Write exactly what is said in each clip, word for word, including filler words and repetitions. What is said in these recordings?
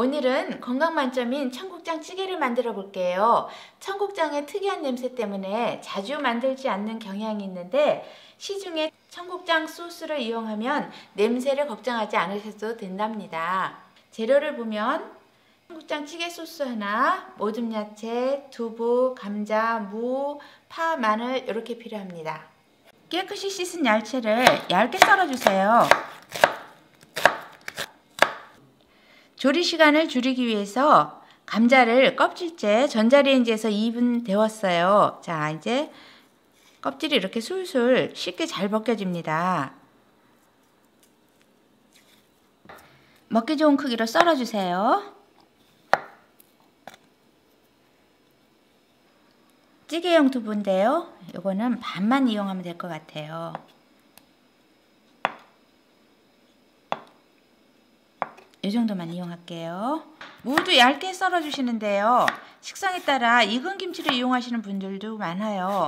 오늘은 건강 만점인 청국장 찌개를 만들어 볼게요. 청국장의 특이한 냄새 때문에 자주 만들지 않는 경향이 있는데 시중에 청국장 소스를 이용하면 냄새를 걱정하지 않으셔도 된답니다. 재료를 보면 청국장 찌개 소스 하나, 모듬 야채, 두부, 감자, 무, 파, 마늘 이렇게 필요합니다. 깨끗이 씻은 야채를 얇게 썰어주세요. 조리 시간을 줄이기 위해서 감자를 껍질째 전자레인지에서 이 분 데웠어요. 자, 이제 껍질이 이렇게 술술 쉽게 잘 벗겨집니다. 먹기 좋은 크기로 썰어주세요. 찌개용 두부인데요. 이거는 반만 이용하면 될 것 같아요. 이 정도만 이용할게요. 무도 얇게 썰어 주시는데요. 식성에 따라 익은 김치를 이용하시는 분들도 많아요.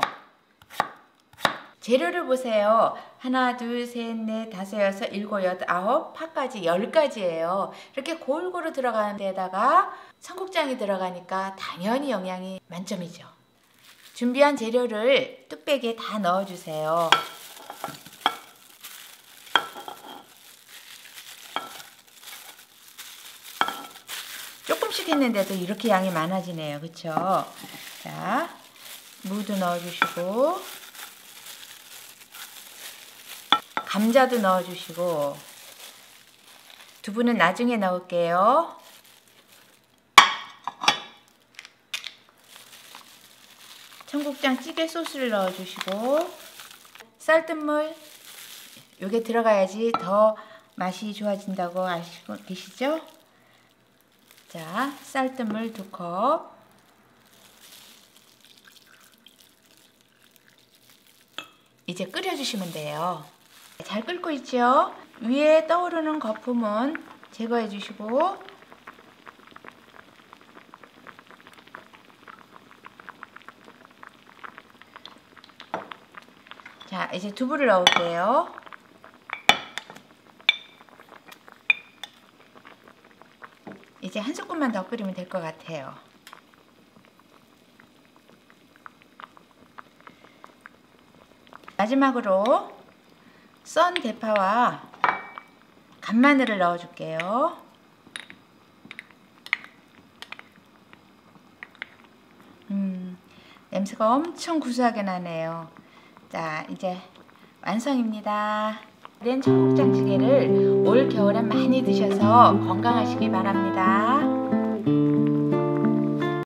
재료를 보세요. 하나, 둘, 셋, 넷, 다섯, 여섯, 일곱, 여덟, 아홉, 파까지 열 가지예요. 이렇게 골고루 들어가는 데다가 청국장이 들어가니까 당연히 영양이 만점이죠. 준비한 재료를 뚝배기에 다 넣어주세요. 조금씩 했는데도 이렇게 양이 많아지네요. 그쵸? 자, 무도 넣어주시고 감자도 넣어주시고 두부는 나중에 넣을게요. 청국장 찌개 소스를 넣어주시고 쌀뜨물 요게 들어가야지 더 맛이 좋아진다고 아시고 계시죠? 자, 쌀뜨물 두 컵, 이제 끓여주시면 돼요. 잘 끓고 있죠? 위에 떠오르는 거품은 제거해 주시고 자, 이제 두부를 넣을게요. 이제 한 스푼만 더 끓이면 될 것 같아요. 마지막으로 썬 대파와 간마늘을 넣어줄게요. 음, 냄새가 엄청 구수하게 나네요. 자, 이제 완성입니다. 된 청국장 찌개를 올 겨울엔 많이 드셔서 건강하시기 바랍니다.